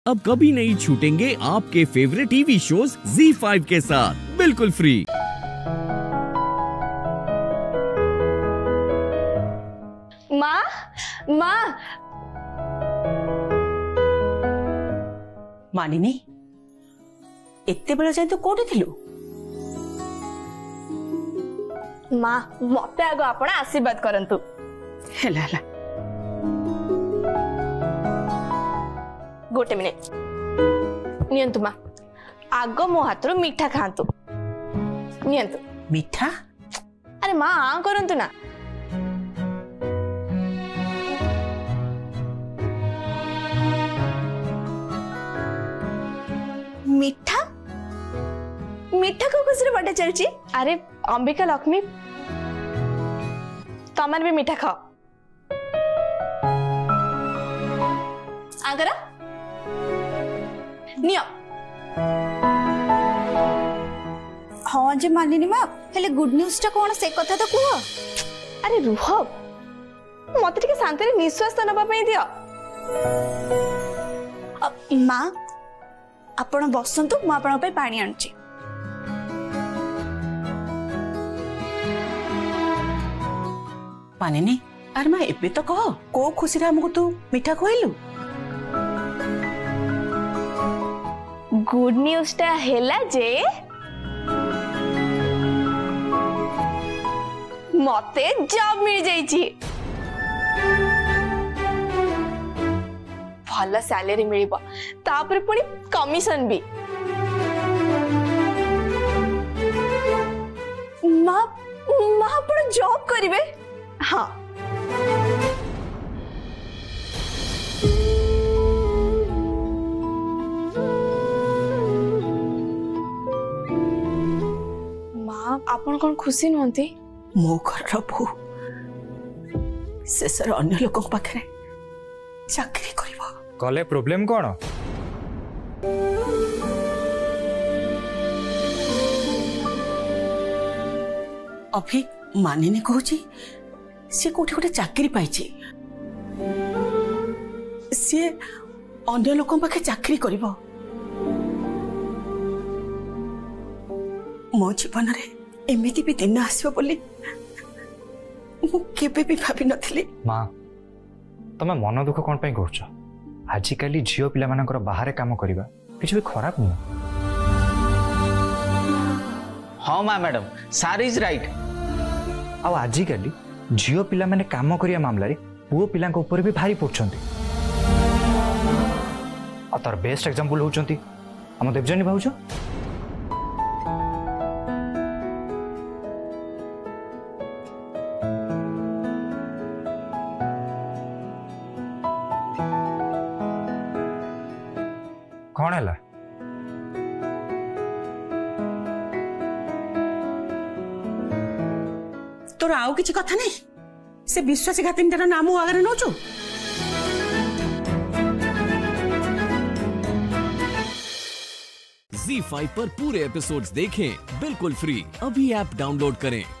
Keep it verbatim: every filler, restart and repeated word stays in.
अब कभी नहीं छूटेंगे आपके favourite TV shows Zee five के साथ बिल्कुल फ्री। माँ माँ मानिनी एते बेला जाए तो कोठी थिलु? माँ मते आगो आपण आशीर्वाद करंतु। हेला हेला गोटे मिनिट नियंतु माँ आगो मो हाथरो मीठा खांतु नियंतु। मीठा? अरे माँ आ करंतु ना। मीठा मीठा को खुशी रे बर्थडे चलची। अरे अंबिका लक्ष्मी तमन भी मीठा खाओ आगरा नियो। हाँ जे मानिनी माँ हेले गुड न्यूज टा कौन से कथा तो कुह। अरे रुह मत टिके शांति रे निश्वास तो नबा पई दियो। माँ आपण बसंतु मु आपण पे पानी आनची। मानिनी अरे माँ एबे तो कह को खुशी रे हमको तू मीठा खुआइलु? गुड न्यूज टा हेला जे मते जॉब मिल जाइची। भल सैलरी मिलिबो तापर पुनी कमिशन भी। माँ माँ आपण जॉब करिवे? हाँ आपण कौन खुशी नुहति? मो घर बो शेष अन्य लोक पाखे चाकरी करिवो कले प्रॉब्लम कौन? अभी मानिनी कहूची सी कोठी कोठी चाकरी पाइची सी अन्य लोक पाखे चाकरी करिवो। मो जीवन रे एमिति भी दिन आसबो बोली मु केबे भी भाबी नथिली। माँ तमे मन दुख कोन पई करछ? आजि काली झियो पिला मानकर बाहर काम करिबा किछ भी खराब न। हाँ माँ मैडम सार इज राइट। आ आजि काली झियो पिला माने काम करिया मामला रे पुओ पिला को ऊपर भी भारी पड़छंती। आ तार बेस्ट एग्जांपल होचंती हम देवजनी भाउज। कौन है? तोर आउ किछि कथा नहीं से विश्वासघातीन नाम आगे नौचु। ज़ी फाइव पर पूरे एपिसोड्स देखें बिल्कुल फ्री। अभी ऐप डाउनलोड करें।